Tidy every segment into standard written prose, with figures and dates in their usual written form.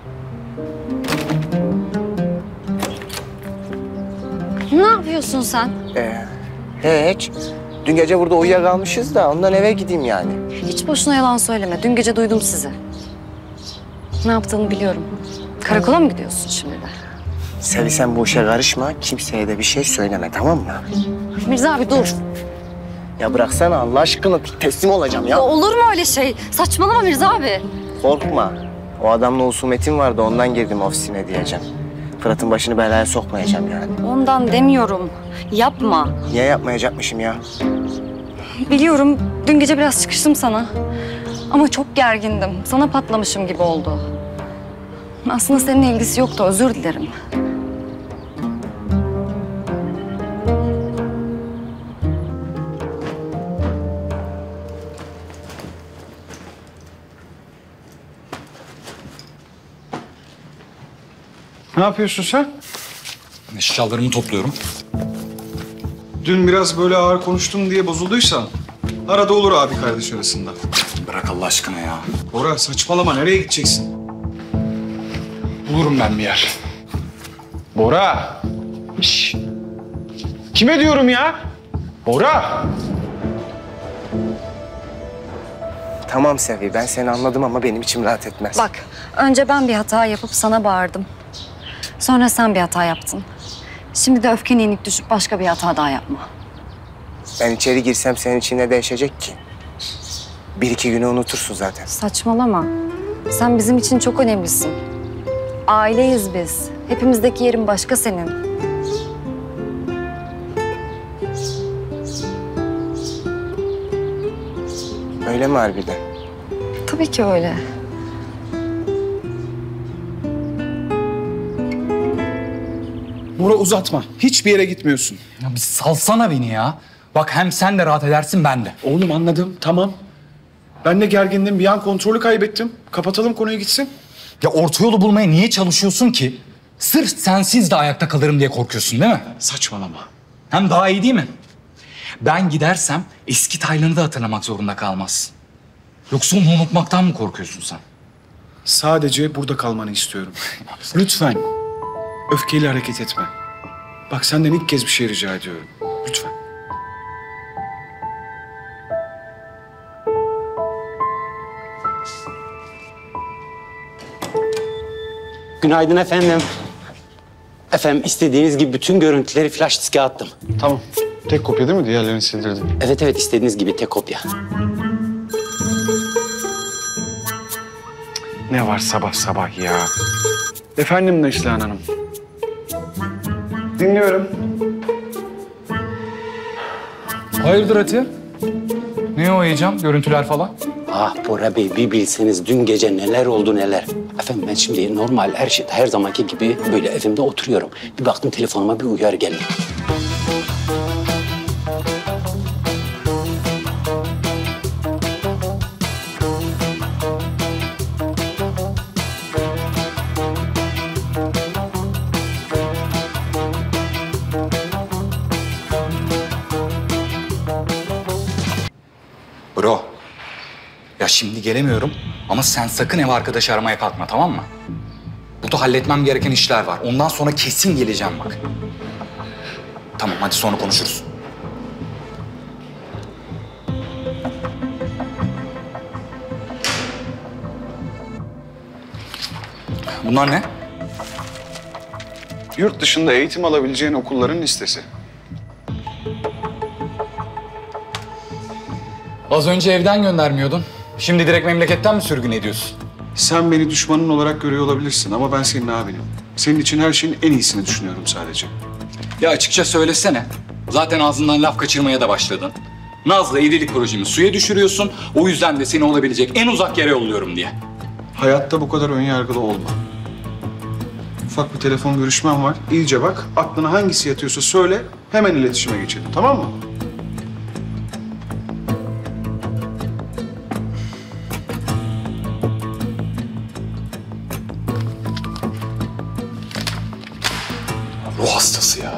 Ne yapıyorsun sen? Hiç. Dün gece burada uyuyakalmışız da ondan eve gideyim yani. Hiç boşuna yalan söyleme. Dün gece duydum sizi. Ne yaptığını biliyorum. Karakola mı gidiyorsun şimdi de? Sevi sen bu işe karışma, kimseye de bir şey söyleme, tamam mı? Mirza abi dur. Ya bıraksana Allah aşkına, teslim olacağım ya. Ya olur mu öyle şey? Saçmalama Mirza abi. Korkma. O adamla husumetim vardı, ondan girdim ofisine diyeceğim. Fırat'ın başını belaya sokmayacağım yani. Ondan demiyorum. Yapma. Niye yapmayacakmışım ya? Biliyorum dün gece biraz çıkıştım sana. Ama çok gergindim. Sana patlamışım gibi oldu. Aslında seninle ilgisi yoktu. Özür dilerim. Ne yapıyorsun sen? Eşyalarımı topluyorum. Dün biraz böyle ağır konuştum diye bozulduysan arada olur abi kardeş arasında. Bırak Allah aşkına ya. Bora saçmalama, nereye gideceksin? Bulurum ben bir yer. Bora! Şş. Kime diyorum ya? Bora! Tamam Sevi, ben seni anladım ama benim içim rahat etmez. Bak, önce ben bir hata yapıp sana bağırdım. Sonra sen bir hata yaptın. Şimdi de öfkene yenik düşüp başka bir hata daha yapma. Ben içeri girsem senin için ne değişecek ki? Bir iki günü unutursun zaten. Saçmalama. Sen bizim için çok önemlisin. Aileyiz biz. Hepimizdeki yerin başka senin. Öyle mi harbiden? Tabii ki öyle. Bora uzatma. Hiçbir yere gitmiyorsun. Ya bir salsana beni ya. Bak hem sen de rahat edersin ben de. Oğlum anladım, tamam. Ben de gergindim, bir an kontrolü kaybettim. Kapatalım konuyu gitsin. Ya orta yolu bulmaya niye çalışıyorsun ki? Sırf sensiz de ayakta kalırım diye korkuyorsun değil mi? Saçmalama. Hem daha iyi değil mi? Ben gidersem eski Taylan'ı da hatırlamak zorunda kalmaz. Yoksa onu unutmaktan mı korkuyorsun sen? Sadece burada kalmanı istiyorum. Lütfen. Öfkeyle hareket etme. Bak senden ilk kez bir şey rica ediyorum. Lütfen. Günaydın efendim. Efendim istediğiniz gibi bütün görüntüleri flash diske attım. Tamam. Tek kopya değil mi? Diğerlerini sildirdim. Evet evet istediğiniz gibi tek kopya. Ne var sabah sabah ya? Efendim Neslihan Hanım. Dinliyorum. Hayırdır Ati? Ne o heyecan? Görüntüler falan? Ah Bora Bey bir bilseniz dün gece neler oldu neler. Efendim ben şimdi normal her zamanki gibi böyle evimde oturuyorum. Bir baktım telefonuma bir uyarı geldi. Bro. Ya şimdi gelemiyorum ama sen sakın ev arkadaşı aramaya kalkma, tamam mı? Burada halletmem gereken işler var. Ondan sonra kesin geleceğim bak. Tamam hadi sonra konuşuruz. Bunlar ne? Yurt dışında eğitim alabileceğin okulların listesi. Az önce evden göndermiyordun. Şimdi direkt memleketten mi sürgün ediyorsun? Sen beni düşmanın olarak görüyor olabilirsin ama ben senin abinim. Senin için her şeyin en iyisini düşünüyorum sadece. Ya açıkça söylesene. Zaten ağzından laf kaçırmaya da başladın. Naz'la evlilik projemi suya düşürüyorsun. O yüzden de seni olabilecek en uzak yere yolluyorum diye. Hayatta bu kadar önyargılı olma. Ufak bir telefon görüşmem var. İyice bak, aklına hangisi yatıyorsa söyle, hemen iletişime geçelim, tamam mı? Ruh hastası ya.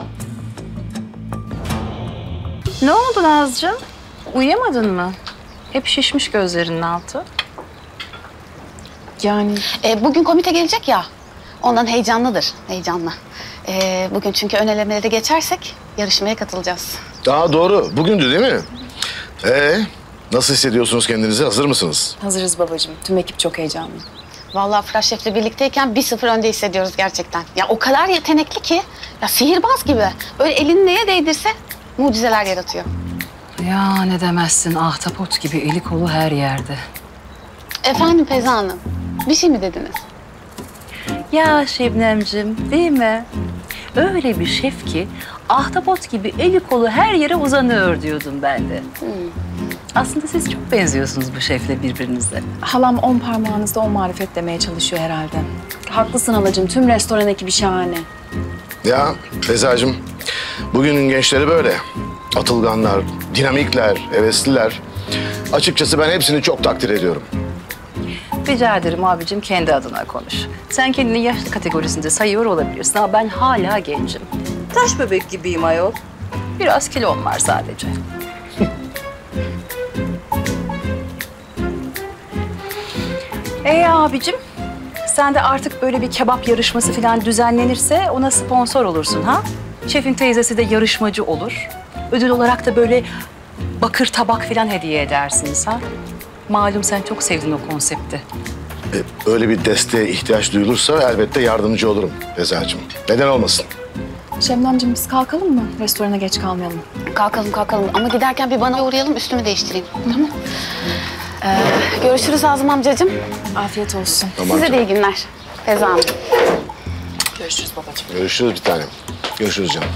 Ne oldu Nazcığım? Uyuyamadın mı? Hep şişmiş gözlerinin altı. Yani Bugün komite gelecek ya. Ondan heyecanlıdır. Heyecanlı. Bugün çünkü ön elemeleri geçersek yarışmaya katılacağız. Daha doğru. Bugündü değil mi? Nasıl hissediyorsunuz kendinizi? Hazır mısınız? hazırız babacığım. Tüm ekip çok heyecanlı. Vallahi Fırat Şef'le birlikteyken 1-0 önde hissediyoruz gerçekten. Ya o kadar yetenekli ki. Ya sihirbaz gibi. Böyle elini neye değdirse mucizeler yaratıyor. Ya ne demezsin, ahtapot gibi eli kolu her yerde. Efendim Feyza Hanım, bir şey mi dediniz? Ya Şebnemciğim, değil mi? Öyle bir şef ki ahtapot gibi eli kolu her yere uzanıyor diyordum ben de. Aslında siz çok benziyorsunuz bu şefle birbirinize. Halam 10 parmağınızda 10 marifet demeye çalışıyor herhalde. Haklısın halacığım. Tüm restoran ekibi şahane. Ya Fezacığım, bugünün gençleri böyle. Atılganlar, dinamikler, hevesliler. Açıkçası ben hepsini çok takdir ediyorum. Rica ederim abicim, kendi adına konuş. Sen kendini yaşlı kategorisinde sayıyor olabilirsin ama ben hala gencim. Taş bebek gibiyim ayol. Biraz kilom var sadece. Abicim, sen de artık böyle bir kebap yarışması falan düzenlenirse ona sponsor olursun ha? Şefin teyzesi de yarışmacı olur. Ödül olarak da böyle bakır tabak falan hediye edersiniz ha? Malum sen çok sevdin o konsepti. Öyle bir desteğe ihtiyaç duyulursa elbette yardımcı olurum Fezacığım. Neden olmasın? Şebnemciğim biz kalkalım mı? Restorana geç kalmayalım. Kalkalım kalkalım ama giderken bir bana uğrayalım, üstümü değiştireyim. Tamam. Görüşürüz Azım amcacığım. Afiyet olsun. Tamam Size de iyi günler Feyza Hanım. Görüşürüz babacığım. Görüşürüz bir tanem. Görüşürüz canım.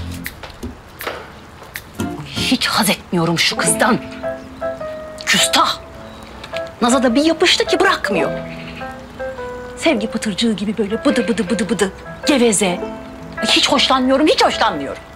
Hiç haz etmiyorum şu kızdan. Küstah. Naz'a da bir yapıştı ki bırakmıyor. Sevgi pıtırcığı gibi böyle bıdı bıdı bıdı bıdı. Geveze. Hiç hoşlanmıyorum, hiç hoşlanmıyorum.